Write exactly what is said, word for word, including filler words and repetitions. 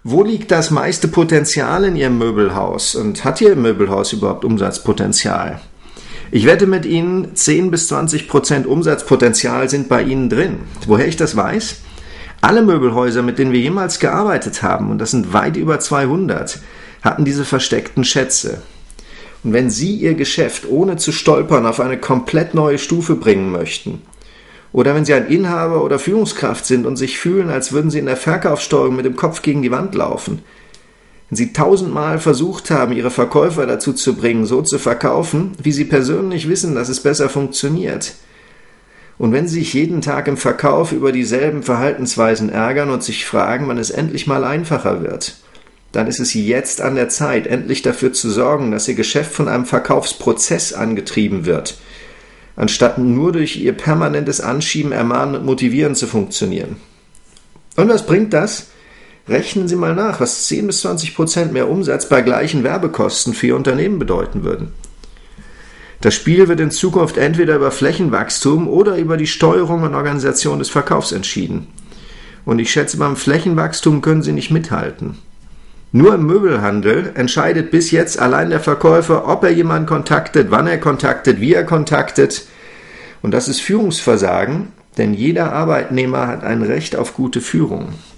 Wo liegt das meiste Potenzial in Ihrem Möbelhaus? Und hat Ihr Möbelhaus überhaupt Umsatzpotenzial? Ich wette mit Ihnen, zehn bis zwanzig Prozent Umsatzpotenzial sind bei Ihnen drin. Woher ich das weiß? Alle Möbelhäuser, mit denen wir jemals gearbeitet haben, und das sind weit über zweihundert, hatten diese versteckten Schätze. Und wenn Sie Ihr Geschäft ohne zu stolpern auf eine komplett neue Stufe bringen möchten, oder wenn Sie ein Inhaber oder Führungskraft sind und sich fühlen, als würden Sie in der Verkaufssteuerung mit dem Kopf gegen die Wand laufen, wenn Sie tausendmal versucht haben, Ihre Verkäufer dazu zu bringen, so zu verkaufen, wie Sie persönlich wissen, dass es besser funktioniert, und wenn Sie sich jeden Tag im Verkauf über dieselben Verhaltensweisen ärgern und sich fragen, wann es endlich mal einfacher wird, dann ist es jetzt an der Zeit, endlich dafür zu sorgen, dass Ihr Geschäft von einem Verkaufsprozess angetrieben wird, anstatt nur durch Ihr permanentes Anschieben, Ermahnen und Motivieren zu funktionieren. Und was bringt das? Rechnen Sie mal nach, was zehn bis zwanzig Prozent mehr Umsatz bei gleichen Werbekosten für Ihr Unternehmen bedeuten würden. Das Spiel wird in Zukunft entweder über Flächenwachstum oder über die Steuerung und Organisation des Verkaufs entschieden. Und ich schätze, beim Flächenwachstum können Sie nicht mithalten. Nur im Möbelhandel entscheidet bis jetzt allein der Verkäufer, ob er jemanden kontaktet, wann er kontaktet, wie er kontaktet. Und das ist Führungsversagen, denn jeder Arbeitnehmer hat ein Recht auf gute Führung.